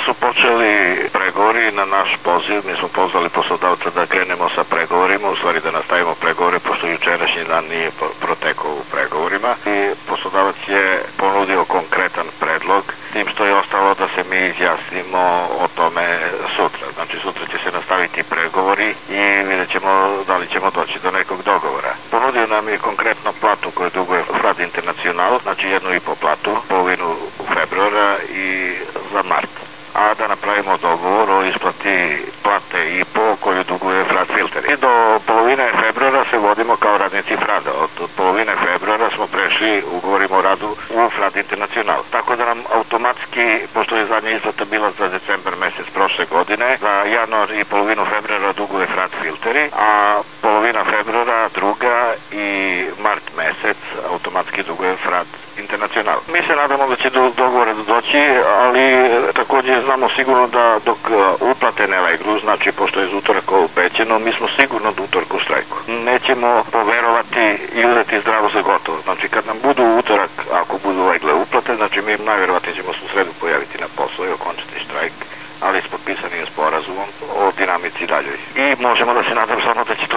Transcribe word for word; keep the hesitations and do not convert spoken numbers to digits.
su počeli pregovori na naš poziv, mi smo pozvali poslodavca da krenemo sa pregovorima, u stvari da nastavimo pregovore, pošto jučerašnji dan nije protekao u pregovorima i poslodavac je ponudio konkretan predlog, tim što je ostalo da se mi izjasnimo o tome sutra. Znači sutra će se nastaviti pregovori i vidjet ćemo da li ćemo doći do nekog dogovora. Ponudio nam je konkretno platu koju duguje Frat International, znači jednu i po platu, polovinu u februara i za mart. A da napravimo dogovor o isplati plate i po koju duguje Frat Filteri. I do polovine februara se vodimo kao radnici Frada. Od, od polovine februara smo prešli ugovorimo o radu u Frat International. Tako da nam automatski, pošto je zadnja isplata bila za decembar mesec prošle godine, za januar i polovinu februara duguje Frat Filteri, a polovina februara, druga i mart mesec automatski duguje Frat International. Mi se nadamo da će do dogovora doći, ali takođe znamo sigurno da dok uplate ne legnu, znači pošto je iz utoraka obećeno, mi smo sigurno do utorka u štrajku. Nećemo poverovati i uzeti zdravo za gotovo. Znači kad nam budu utorak, ako budu legle uplate, znači mi najverovatnije ćemo se u sredu pojaviti na posao i okončiti štrajk, ali s potpisanim sporazumom o dinamici daljoj. I možemo da se nadam samo da će to